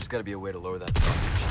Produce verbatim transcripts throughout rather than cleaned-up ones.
gotta be a way to lower that voltage.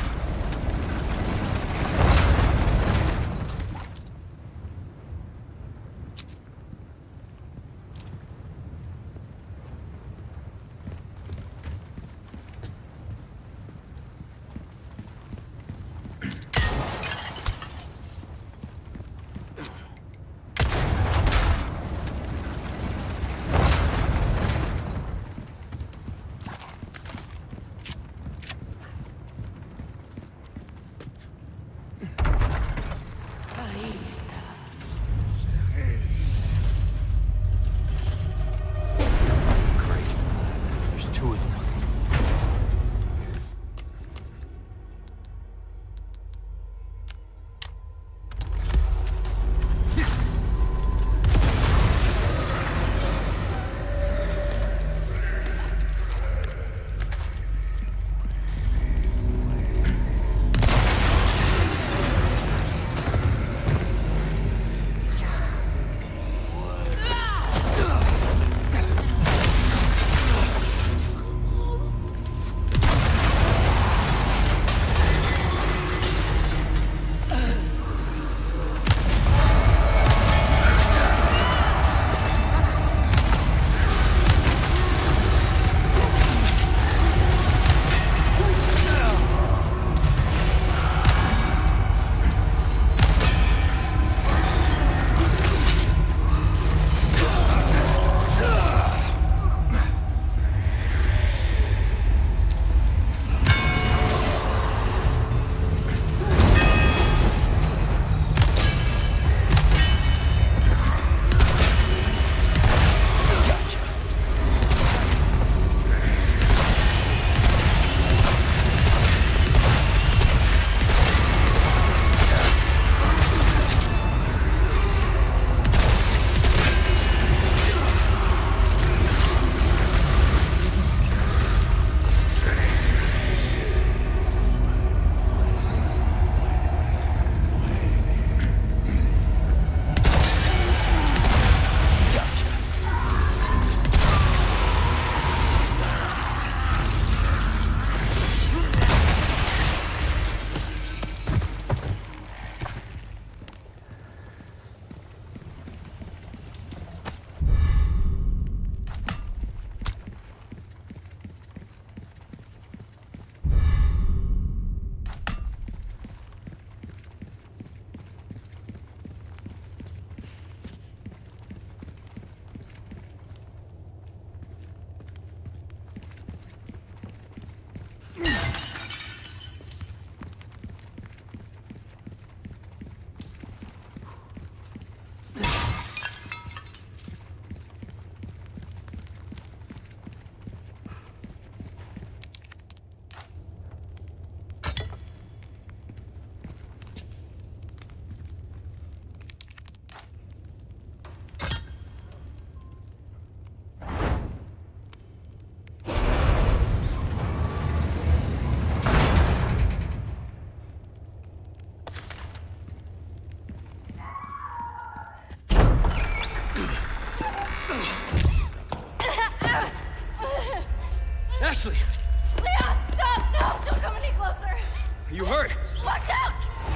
Ashley! Leon, stop! No! Don't come any closer! Are you hurt? Watch out!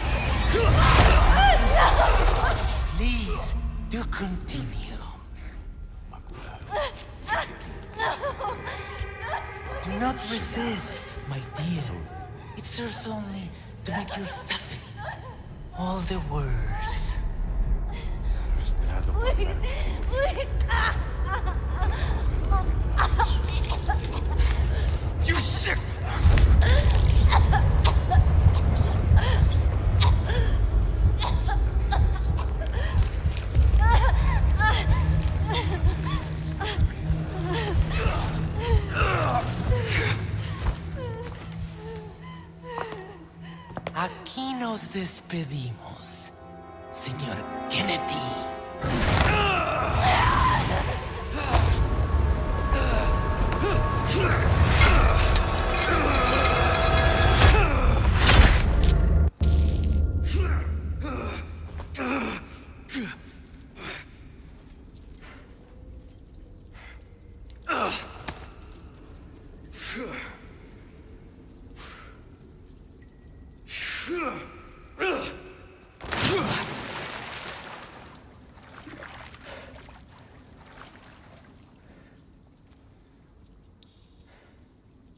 Please, do continue. Do not resist, my dear. It serves only to make you suffer all the worse. Please! Please! Ah! You sick! Aquí nos despedimos, señor Kennedy.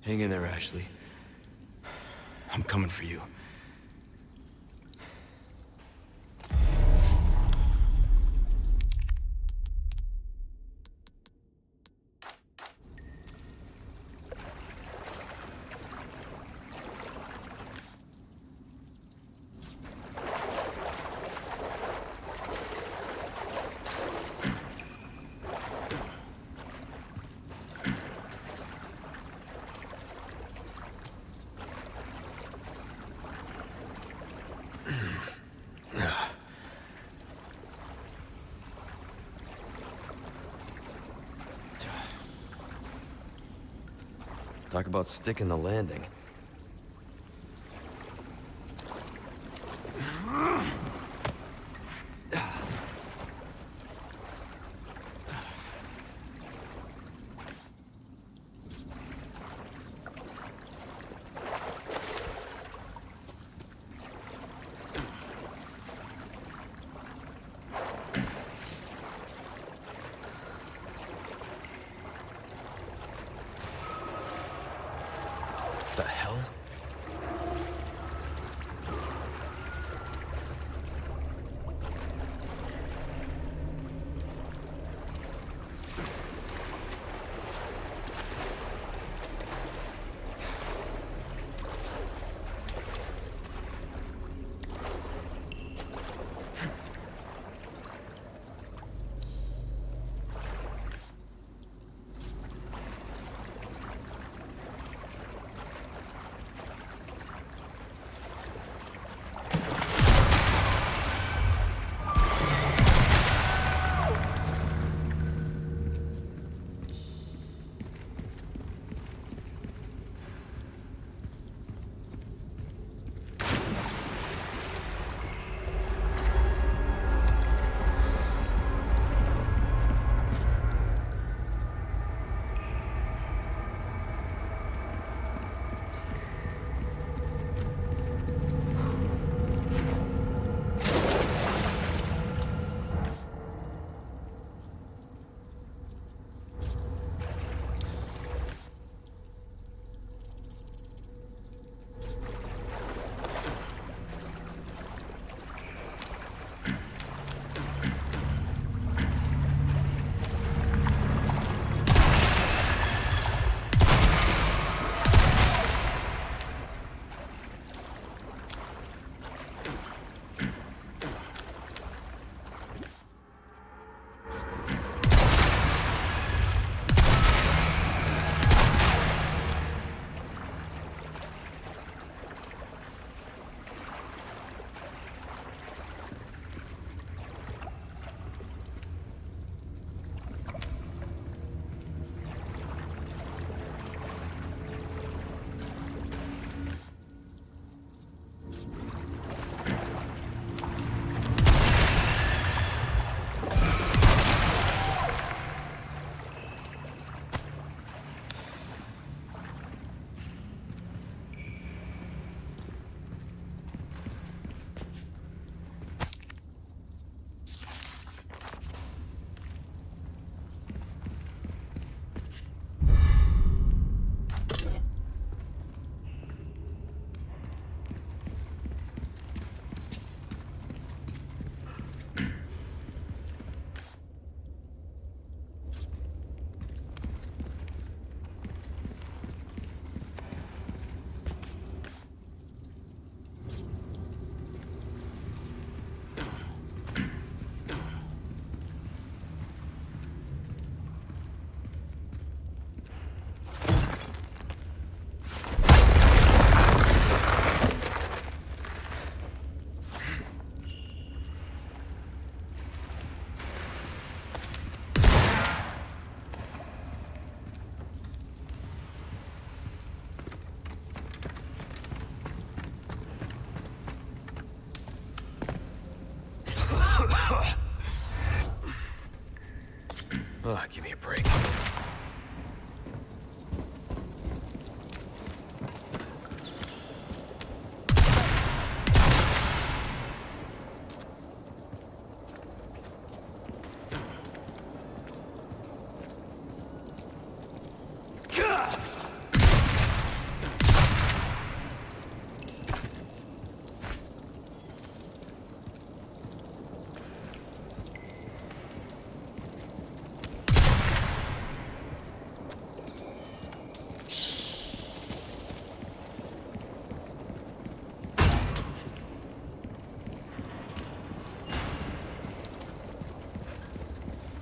Hang in there, Ashley. I'm coming for you. Talk about sticking the landing. The hell? Oh, give me a break.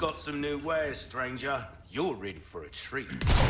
got some new wares, stranger. You're in for a treat.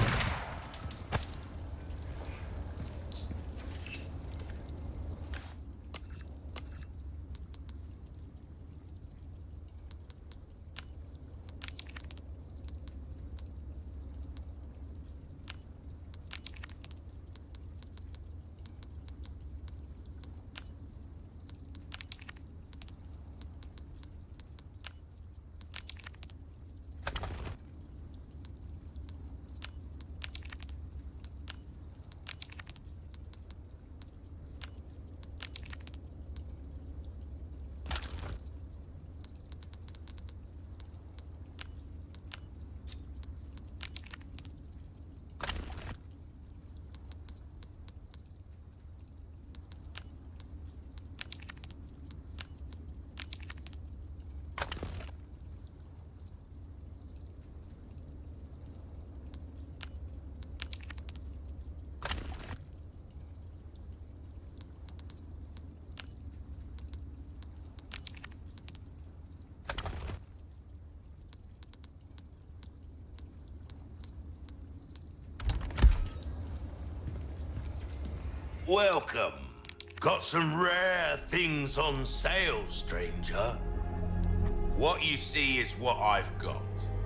Welcome. Got some rare things on sale, stranger. What you see is what I've got.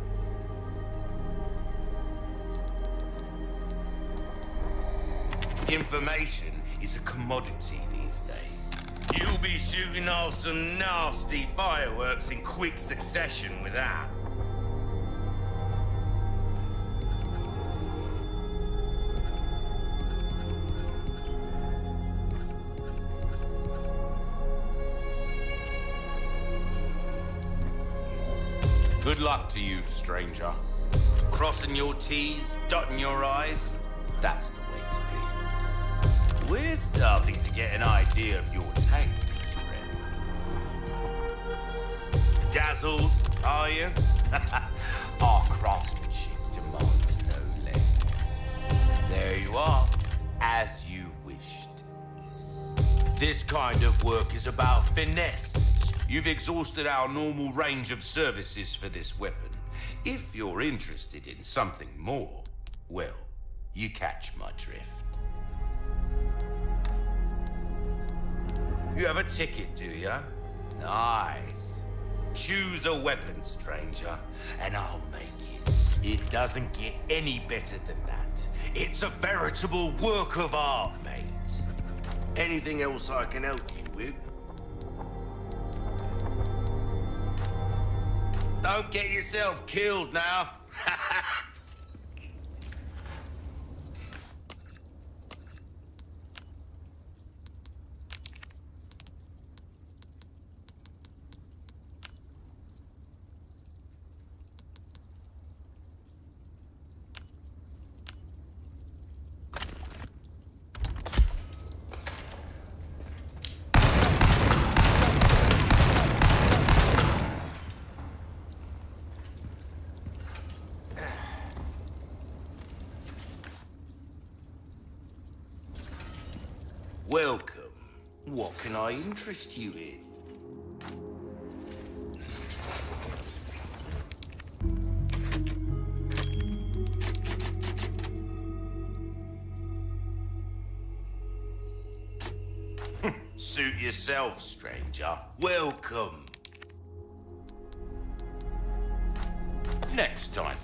Information is a commodity these days. You'll be shooting off some nasty fireworks in quick succession with that. Good luck to you, stranger. Crossing your T's, dotting your I's, that's the way to be. We're starting to get an idea of your tastes, friend. Dazzled, are you? Our craftsmanship demands no less. There you are, as you wished. This kind of work is about finesse. You've exhausted our normal range of services for this weapon. If you're interested in something more, well, you catch my drift. You have a ticket, do you? Nice. Choose a weapon, stranger, and I'll make it. It doesn't get any better than that. It's a veritable work of art, mate. Anything else I can help you with? Don't get yourself killed now. Welcome. What can I interest you in? Suit yourself, stranger. Welcome. Next time.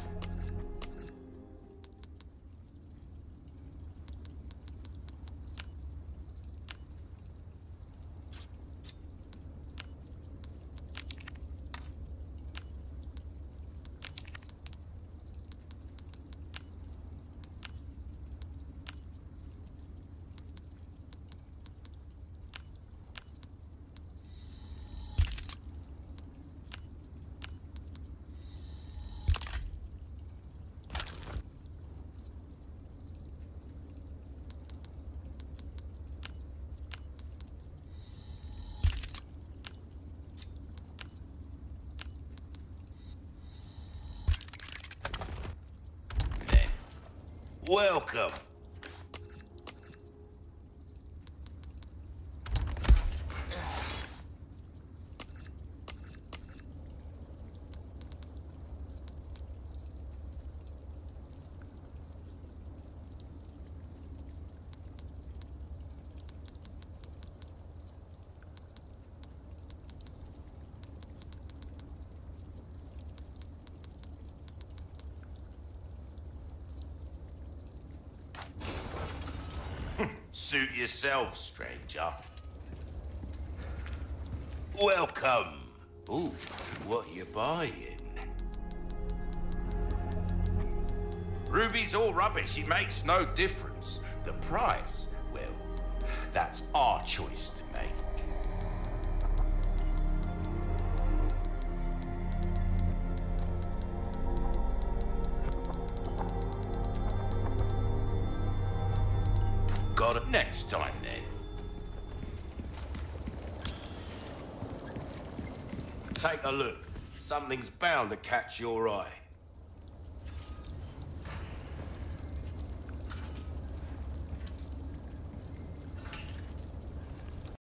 Welcome. Suit yourself, stranger. Welcome. Ooh, what you buying? Ruby's all rubbish. It makes no difference. The price, well, that's our choice to make. Got it next time, then. Take a look. Something's bound to catch your eye.